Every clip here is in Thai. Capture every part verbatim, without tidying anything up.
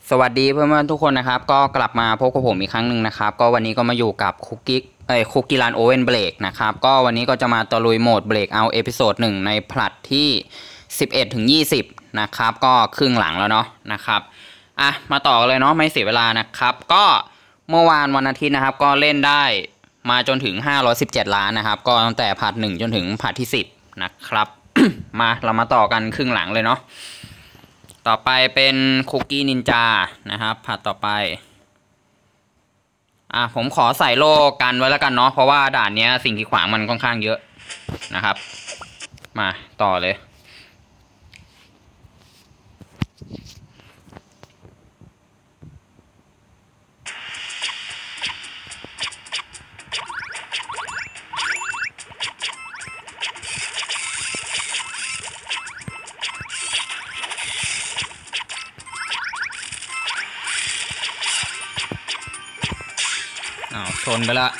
สวัสดีเพื่อนๆทุกคนนะครับก็กลับมาพบกับผมอีกครั้งหนึ่งนะครับก็วันนี้ก็มาอยู่กับคุกกี้เอ้ยคุกกี้รันโอเว่นเบรกนะครับก็วันนี้ก็จะมาตะลุยโหมดเบรกเอาเอพิโซดหนึ่งในพลัดที่สิบเอ็ดถึงยี่สิบนะครับก็ครึ่งหลังแล้วเนาะนะครับอ่ะมาต่อกันเลยเนาะไม่เสียเวลานะครับก็เมื่อวานวันอาทิตย์นะครับก็เล่นได้มาจนถึงห้าร้อยสิบเจ็ดล้านนะครับก็ตั้งแต่พาร์ทหนึ่งจนถึงพาร์ทที่สิบนะครับ มาเรามาต่อกันครึ่งหลังเลยเนาะต่อไปเป็นคุกกี้นินจานะครับผัดต่อไปอ่ะผมขอใส่โล่กันไว้แล้วกันเนาะเพราะว่าด่านนี้สิ่งที่ขวางมันค่อนข้างเยอะนะครับมาต่อเลยอ้าวชนไปละ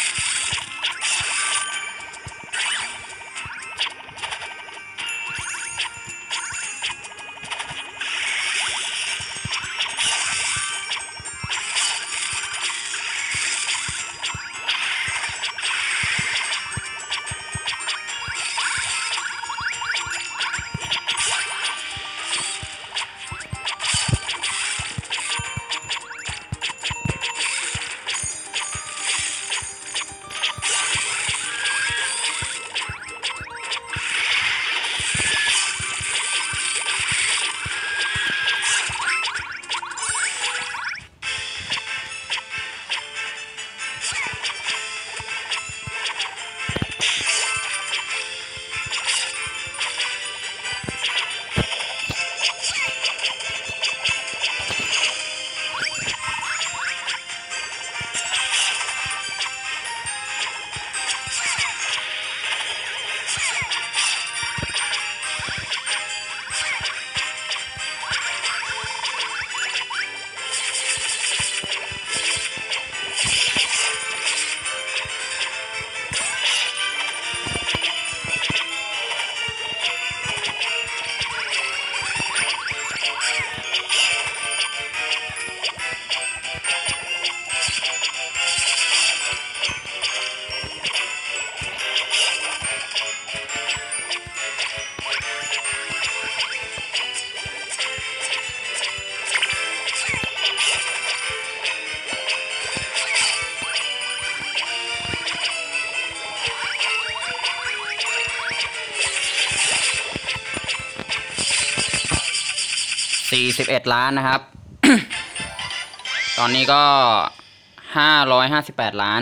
สี่สิบเอ็ดล้านนะครับ ตอนนี้ก็ห้าร้อยห้าสิบแปดล้าน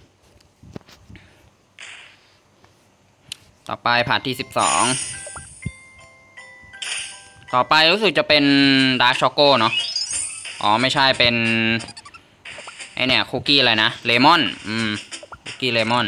ต่อไปพาร์ทที่สิบสองต่อไปรู้สึกจะเป็นดาร์กช็อกโกเนาะอ๋อไม่ใช่เป็นไอเนี่ยคุกกี้อะไรนะเลมอนอืมคุกกี้เลมอน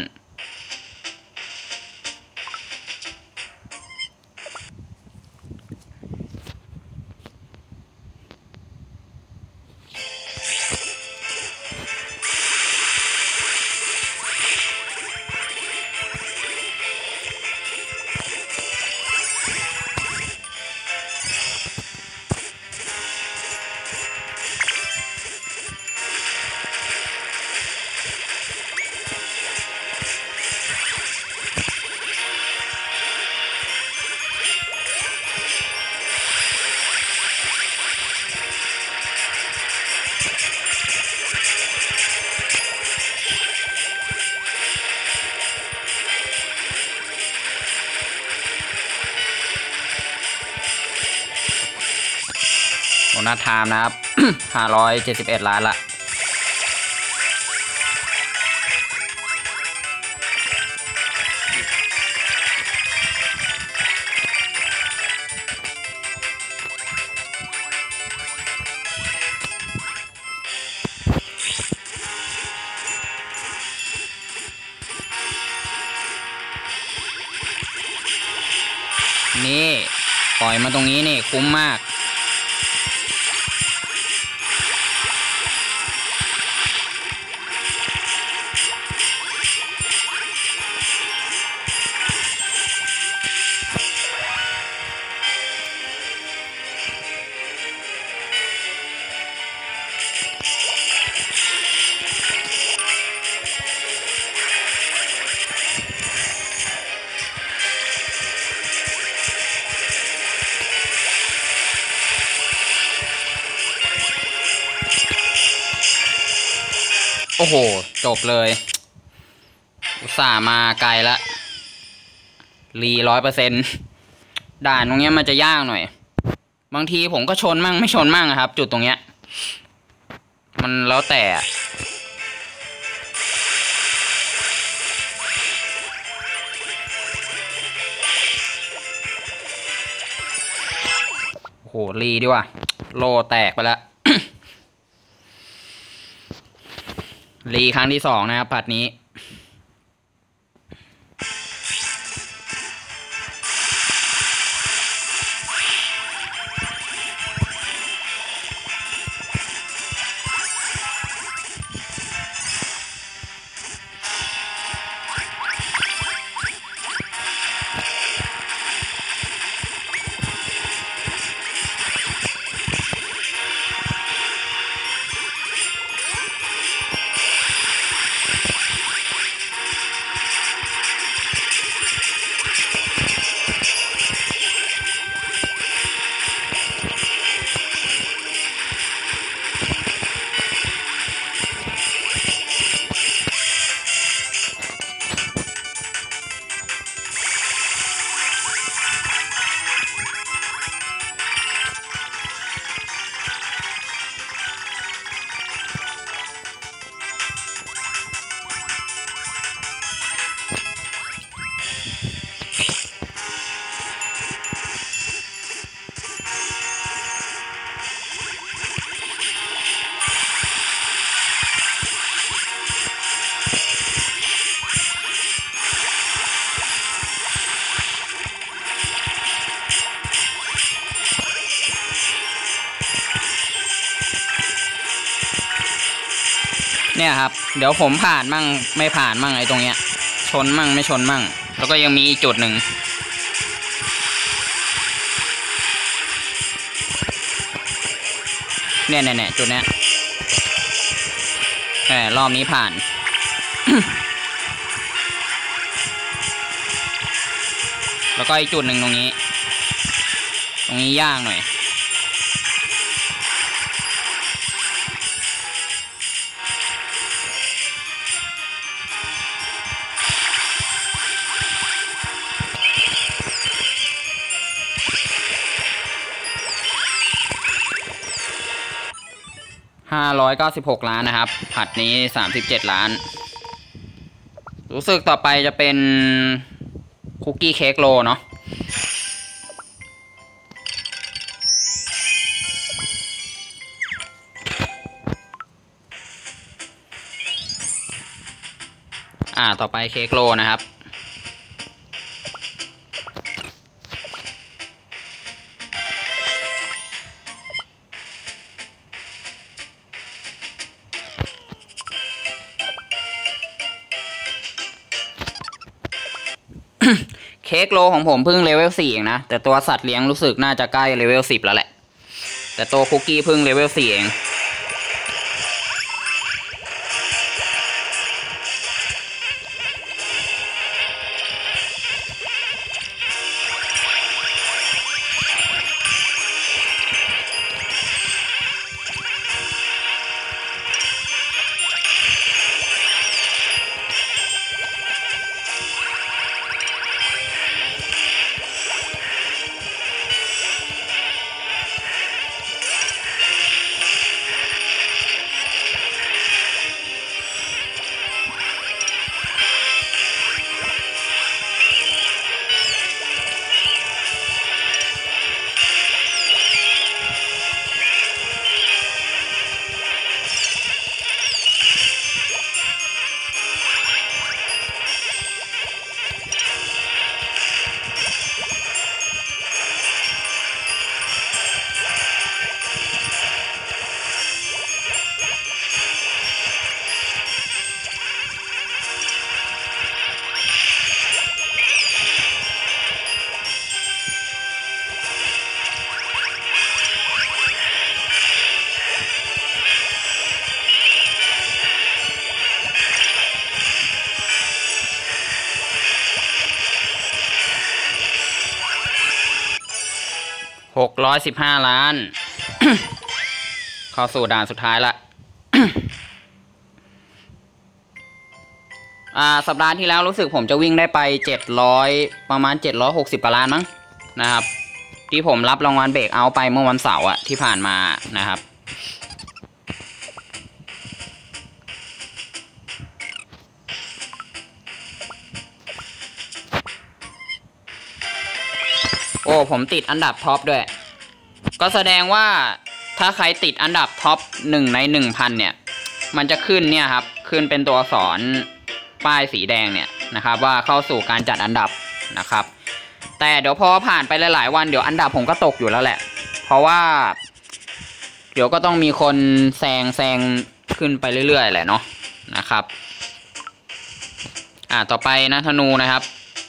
โอนาไทม์นะครับ ห้าร้อยเจ็ดสิบเอ็ดล้านละนี่ปล่อยมาตรงนี้นี่คุ้มมากโอ้โหจบเลยอุตส่าห์มาไกลละรีร้อยเปอร์เซ็นต์ด่านตรงเนี้ยมันจะยากหน่อยบางทีผมก็ชนมั่งไม่ชนมั่งครับจุดตรงเนี้ยมันแล้วแต่โอ้โหรีดีว่ะโลแตกไปแล้ว รีครั้งที่สองนะครับผัดนี้เนี่ยครับเดี๋ยวผมผ่านมั่งไม่ผ่านมั่งไอ้ตรงเนี้ยชนมั่งไม่ชนมั่งแล้วก็ยังมีอีกจุดหนึ่งเนี่ยเนี่ยเนี่ยจุดเนี้ยแหมรอบนี้ผ่าน แล้วก็อีกจุดหนึ่งตรงนี้ตรงนี้ยากหน่อยห้าร้อยเก้าสิบหกล้านนะครับผัดนี้สามสิบเจ็ดล้านรู้สึกต่อไปจะเป็นคุกกี้เค้กโลเนาะอ่าต่อไปเค้กโลนะครับเค้กโลของผมเพิ่งเลเวลสี่เองนะแต่ตัวสัตว์เลี้ยงรู้สึกน่าจะใกล้เลเวลสิบแล้วแหละแต่ตัวคุกกี้เพิ่งเลเวลสี่เองหกร้อยสิบห้าล้าน เข้าสู่ด่านสุดท้ายละอ่าสัปดาห์ที่แล้วรู้สึกผมจะวิ่งได้ไปเจ็ดร้อยประมาณเจ็ดร้อยหกสิบกว่าล้านมั้งนะครับที่ผมรับรางวัลเบรกเอาท์ไปเมื่อวันเสาร์อะที่ผ่านมานะครับโอ้ผมติดอันดับท็อปด้วยก็แสดงว่าถ้าใครติดอันดับท็อปหนึ่งในหนึ่งพันเนี่ยมันจะขึ้นเนี่ยครับขึ้นเป็นตัวอักษรป้ายสีแดงเนี่ยนะครับว่าเข้าสู่การจัดอันดับนะครับแต่เดี๋ยวพอผ่านไปหลายๆวันเดี๋ยวอันดับผมก็ตกอยู่แล้วแหละเพราะว่าเดี๋ยวก็ต้องมีคนแซงแซงขึ้นไปเรื่อยๆแหละเนาะนะครับอ่าต่อไปนะธนูนะครับ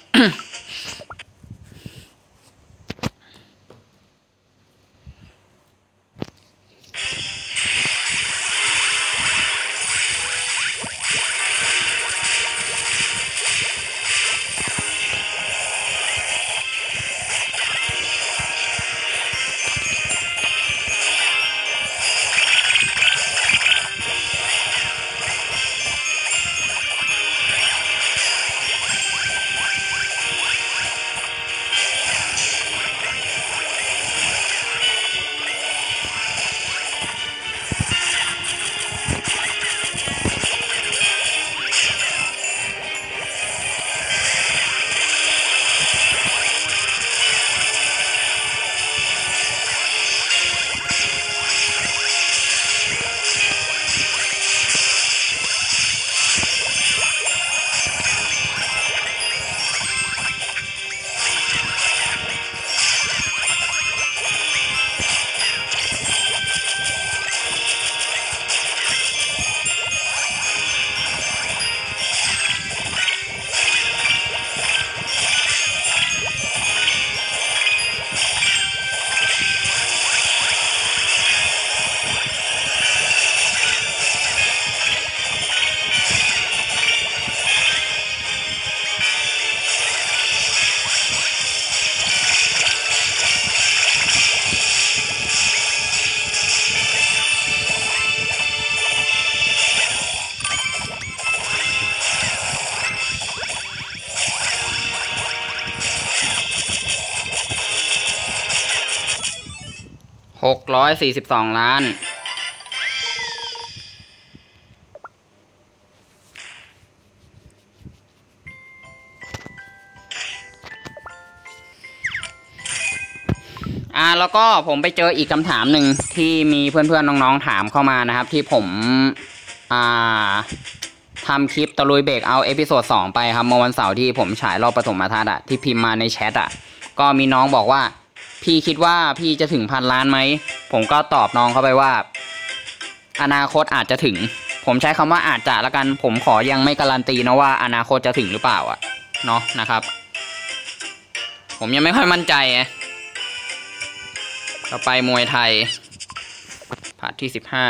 หกร้อยสี่สิบสองล้านอ่าแล้วก็ผมไปเจออีกคำถามหนึ่งที่มีเพื่อนๆน้องๆถามเข้ามานะครับที่ผมอ่าทำคลิปตะลุยเบรกเอาเอพิโซดสองไปครับเมื่อวันเสาร์ที่ผมฉายรอบปฐมทัศน์อะที่พิมพ์มาในแชทอะก็มีน้องบอกว่าพี่คิดว่าพี่จะถึงพันล้านไหมผมก็ตอบน้องเข้าไปว่าอนาคตอาจจะถึงผมใช้คำว่าอาจจะละกันผมขอยังไม่การันตีนะว่าอนาคตจะถึงหรือเปล่าอะเนาะนะครับผมยังไม่ค่อยมั่นใจไงต่อไปมวยไทยพาร์ทที่สิบห้า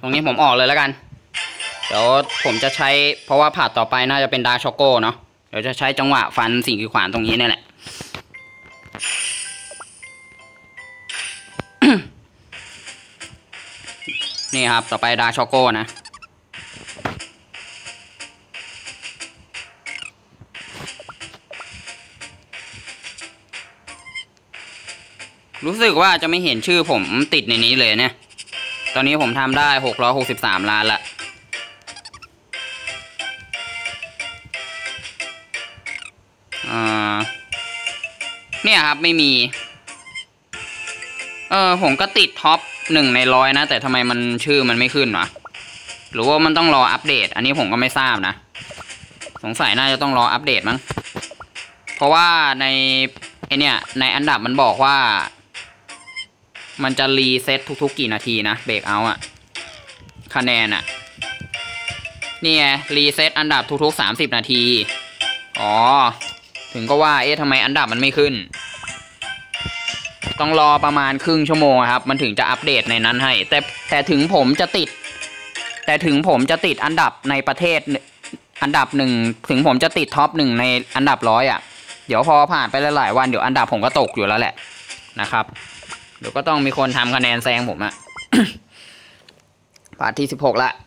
รงนี้ผมออกเลยแล้วกันเดี๋ยวผมจะใช้เพราะว่าผัดต่อไปน่าจะเป็นดาร์กช็อกโก้เนาะเดี๋ยวจะใช้จังหวะฟันสิ่งกีดขวางตรงนี้นี่แหละ นี่ครับต่อไปดาร์กช็อกโก้นะรู้สึกว่าจะไม่เห็นชื่อผมติดในนี้เลยเนี่ยตอนนี้ผมทำได้หกร้อยหกสิบสามล้านละอ่าเนี่ยครับไม่มีเออผมก็ติดท็อปหนึ่งในร้อยนะแต่ทำไมมันชื่อมันไม่ขึ้นวะหรือว่ามันต้องรออัปเดตอันนี้ผมก็ไม่ทราบนะสงสัยน่าจะต้องรออัปเดตมั้งเพราะว่าในไอเนี่ยในอันดับมันบอกว่ามันจะรีเซ็ตทุกๆกี่นาทีนะเบรกเอาท์อะคะแนนอะนี่ไงรีเซ็ตอันดับทุกๆสามสิบนาทีอ๋อถึงก็ว่าเอ๊ะทำไมอันดับมันไม่ขึ้นต้องรอประมาณครึ่งชั่วโมงครับมันถึงจะอัปเดตในนั้นให้แต่แต่ถึงผมจะติดแต่ถึงผมจะติดอันดับในประเทศอันดับหนึ่งถึงผมจะติดท็อปหนึ่งในอันดับร้อยอ่ะเดี๋ยวพอผ่านไปหลายๆวันเดี๋ยวอันดับผมก็ตกอยู่แล้วแหละนะครับเดี๋ยวก็ต้องมีคนทำคะแนนแซงผมอะ พาร์ทที่สิบหกละ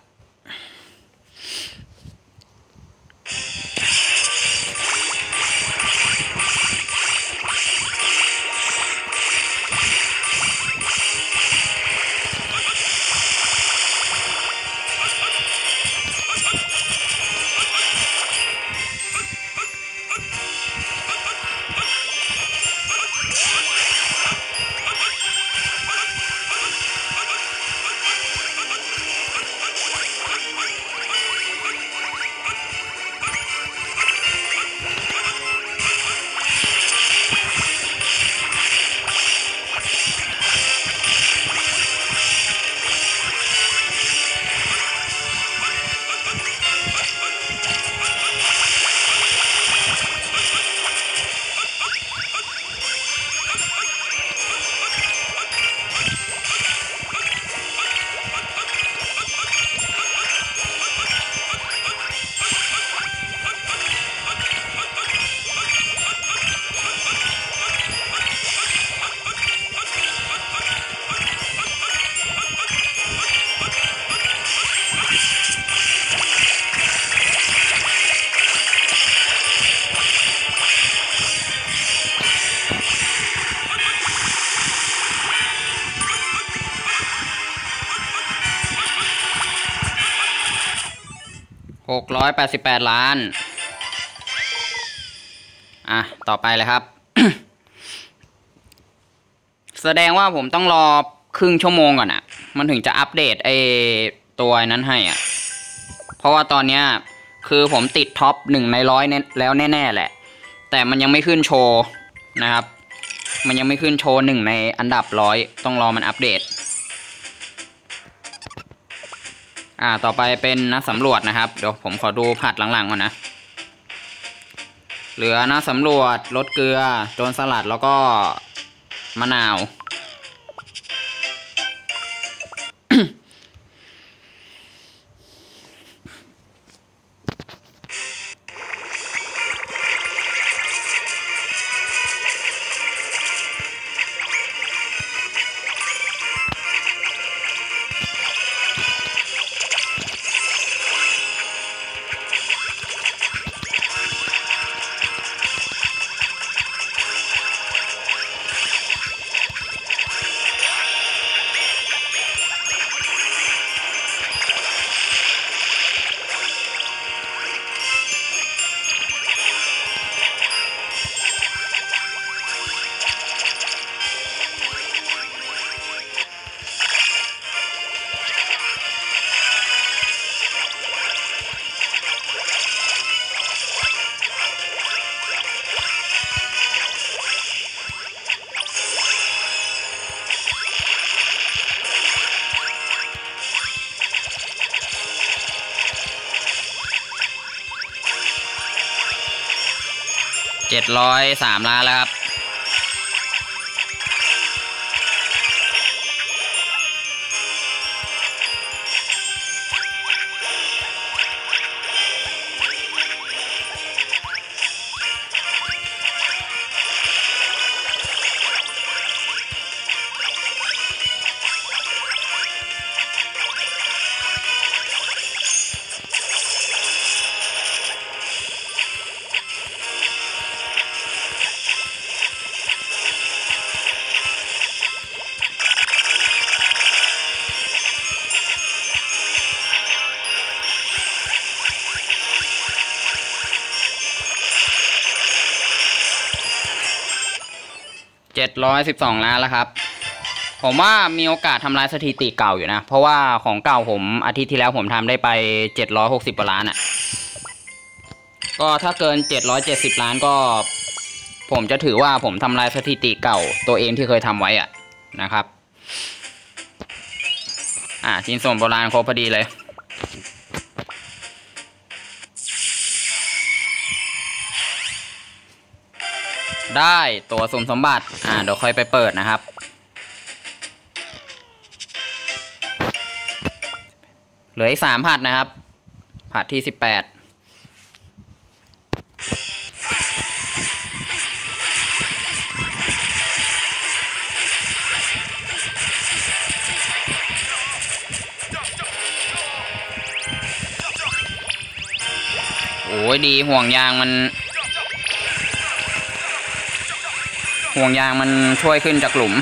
หกร้อยแปดสิบแปดล้านอ่ะต่อไปเลยครับ แสดงว่าผมต้องรอครึ่งชั่วโมงก่อนอ่ะมันถึงจะอัปเดตไอ้ตัวนั้นให้อ่ะเพราะว่าตอนเนี้ยคือผมติดท็อปหนึ่งในร้อยแล้วแน่ๆแหละแต่มันยังไม่ขึ้นโชว์นะครับมันยังไม่ขึ้นโชว์หนึ่งในอันดับร้อยต้องรอมันอัปเดตอ่าต่อไปเป็นนักสำรวจนะครับเดี๋ยวผมขอดูผัดหลังๆก่อนนะเหลือนักสำรวจรสเกลือโจรสลัดแล้วก็มะนาวเจ็ดร้อยสามล้านแล้วครับเจ็ดร้อยสิบสองล้านแล้วครับผมว่ามีโอกาสทำลายสถิติเก่าอยู่นะเพราะว่าของเก่าผมอาทิตย์ที่แล้วผมทำได้ไปเจ็ดร้อยหกสิบกว่าล้านอ่ะก็ถ้าเกินเจ็ดร้อยเจ็ดสิบล้านก็ผมจะถือว่าผมทำลายสถิติเก่าตัวเองที่เคยทำไว้อ่ะนะครับอ่าชิ้นส่วนโบราณครบพอดีเลยได้ตัวสุ่มสมบัติอ่าเดี๋ยวค่อยไปเปิดนะครับเหลืออีกสามผัดนะครับผัดที่สิบแปดโอ้ยดีห่วงยางมันห่วงยางมันช่วยขึ้นจากหลุม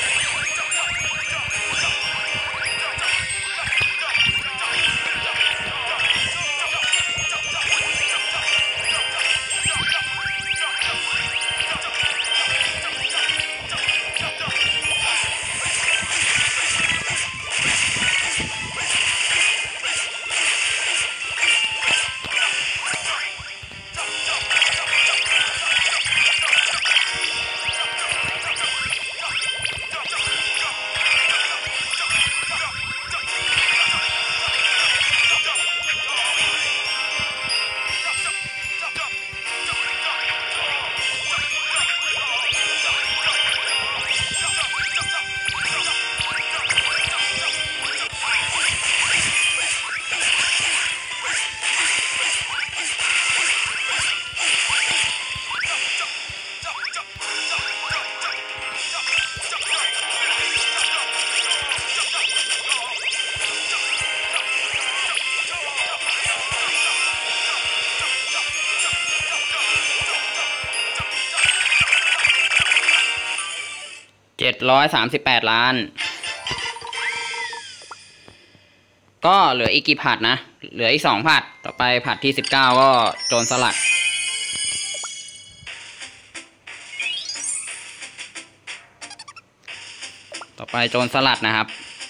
เจ็ดร้อยสามสิบแปดล้านก็เหลืออีกกี่ผัดนะเหลืออีกสองผัดต่อไปผัดที่สิบเก้าก็โจรสลัดต่อไปโจรสลัดนะครับ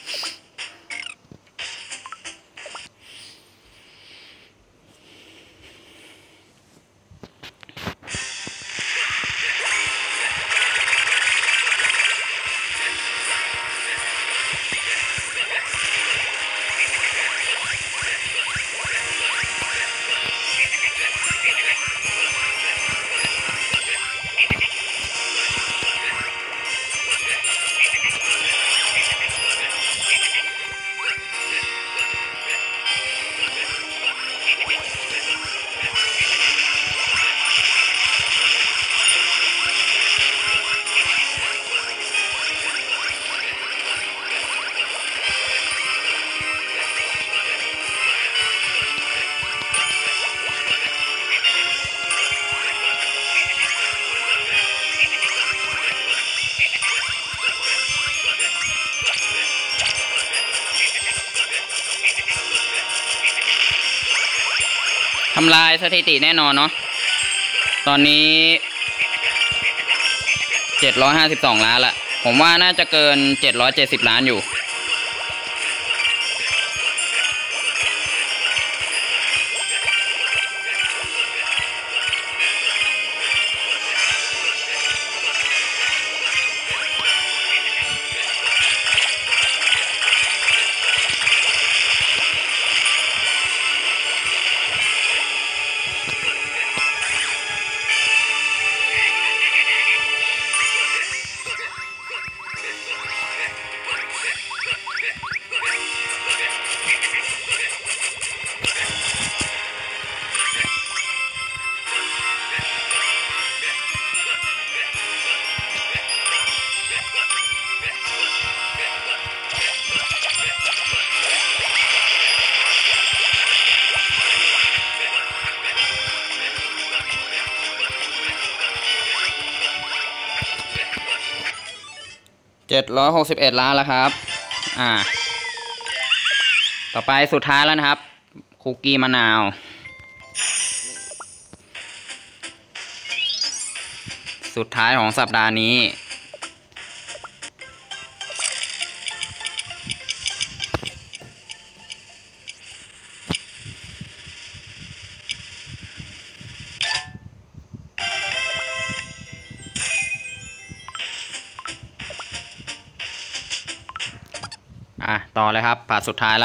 ทำลายสถิติแน่นอนเนาะตอนนี้เจ็ดร้อยห้าสิบสองล้านละผมว่าน่าจะเกินเจ็ดร้อยเจ็ดสิบล้านอยู่เจ็ดร้อยหกสิบเอ็ดล้านแล้วครับอ่าต่อไปสุดท้ายแล้วนะครับคุกกี้มะนาวสุดท้ายของสัปดาห์นี้อ่ะต่อเลยครับผ่าสุดท้ายละ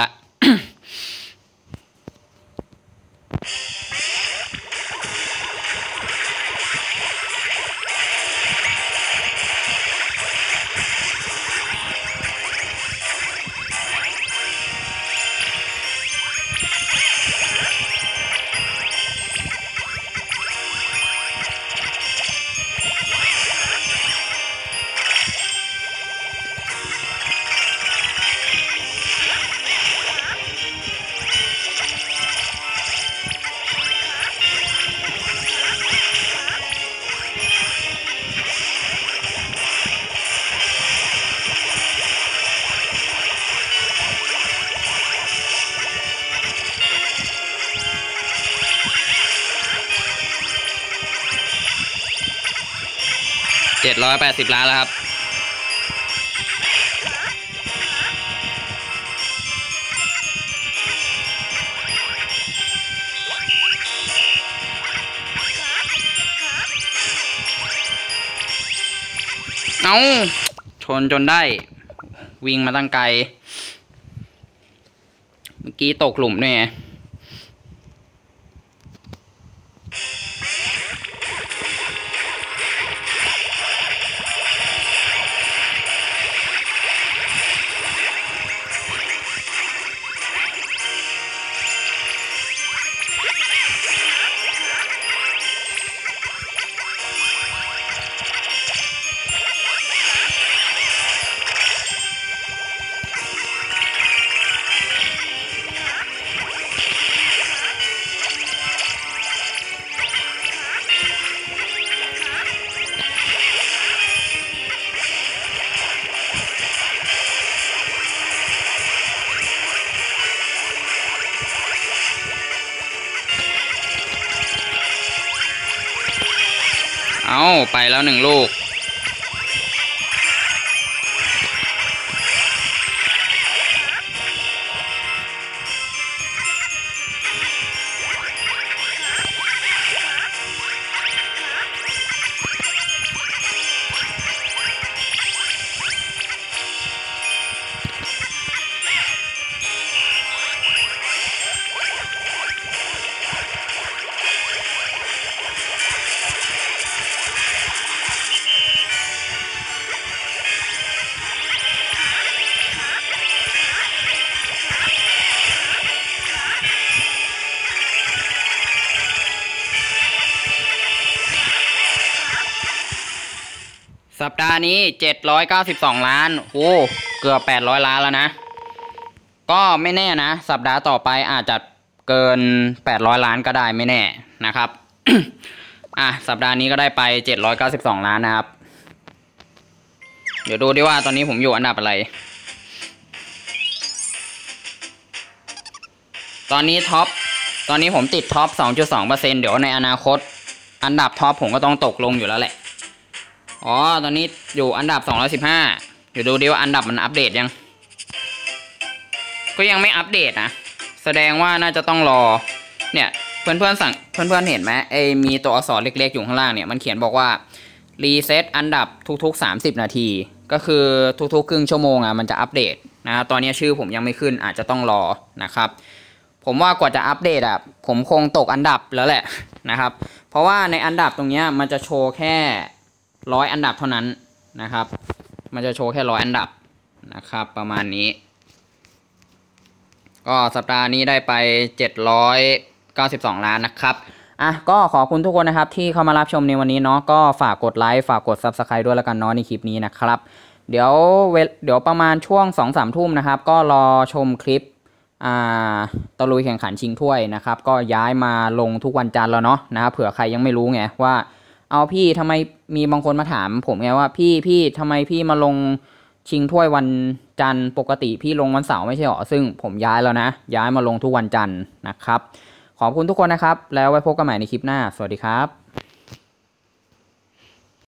เจ็ดร้อยแปดสิบล้านแล้วครับเอาชนจนได้วิ่งมาตั้งไกลเมื่อกี้ตกหลุมด้วยไงเอาไปแล้วหนึ่งลูกสัปดาห์นี้เจ็ดร้อยเก้าสิบสองล้านโอ้เกือบแปดร้อยล้านแล้วนะก็ไม่แน่นะสัปดาห์ต่อไปอาจจะเกินแปดร้อยล้านก็ได้ไม่แน่นะครับ อ่ะสัปดาห์นี้ก็ได้ไปเจ็ดร้อยเก้าสิบสองล้านนะครับเดี๋ยวดูดิว่าตอนนี้ผมอยู่อันดับอะไรตอนนี้ท็อปตอนนี้ผมติดท็อป สองจุดสองเปอร์เซ็นต์ เดี๋ยวในอนาคตอันดับท็อปผมก็ต้องตกลงอยู่แล้วแหละอ๋อตอนนี้อยู่อันดับสองร้อยสิบห้าเดี๋ยวดูดิว่าอันดับมันอัปเดตยังก็ยังไม่อัปเดตนะแสดงว่าน่าจะต้องรอเนี่ยเพื่อนๆสั่งเพื่อนๆเห็นไหมไอ้มีตัวอักษรเล็กๆอยู่ข้างล่างเนี่ยมันเขียนบอกว่ารีเซ็ตอันดับทุกๆสามสิบนาทีก็คือทุกๆครึ่งชั่วโมงอ่ะมันจะอัปเดตนะตอนนี้ชื่อผมยังไม่ขึ้นอาจจะต้องรอนะครับผมว่ากว่าจะอัปเดตอ่ะผมคงตกอันดับแล้วแหละนะครับเพราะว่าในอันดับตรงนี้มันจะโชว์แค่ร้อยอันดับเท่านั้นนะครับมันจะโชว์แค่ร้อยอันดับนะครับประมาณนี้ก็สัปดาห์นี้ได้ไปเจ็ดร้อยเก้าสิบสองล้านนะครับอ่ะก็ขอบคุณทุกคนนะครับที่เข้ามารับชมในวันนี้เนาะก็ฝากกดไลค์ฝากกด ซับสไครบ์ ด้วยแล้วกันเนาะในคลิปนี้นะครับเดี๋ยวเดี๋ยวประมาณช่วง สองสาม ทุ่มนะครับก็รอชมคลิปอ่าตะลุยแข่งขันชิงถ้วยนะครับก็ย้ายมาลงทุกวันจันทร์แล้วเนาะนะครับเผื่อใครยังไม่รู้ไงว่าเอาพี่ทำไมมีบางคนมาถามผมไงว่าพี่พี่ทำไมพี่มาลงชิงถ้วยวันจันทร์ปกติพี่ลงวันเสาร์ไม่ใช่หรอซึ่งผมย้ายแล้วนะย้ายมาลงทุกวันจันทร์นะครับขอบคุณทุกคนนะครับแล้วไว้พบกันใหม่ในคลิปหน้าสวัสดีครับ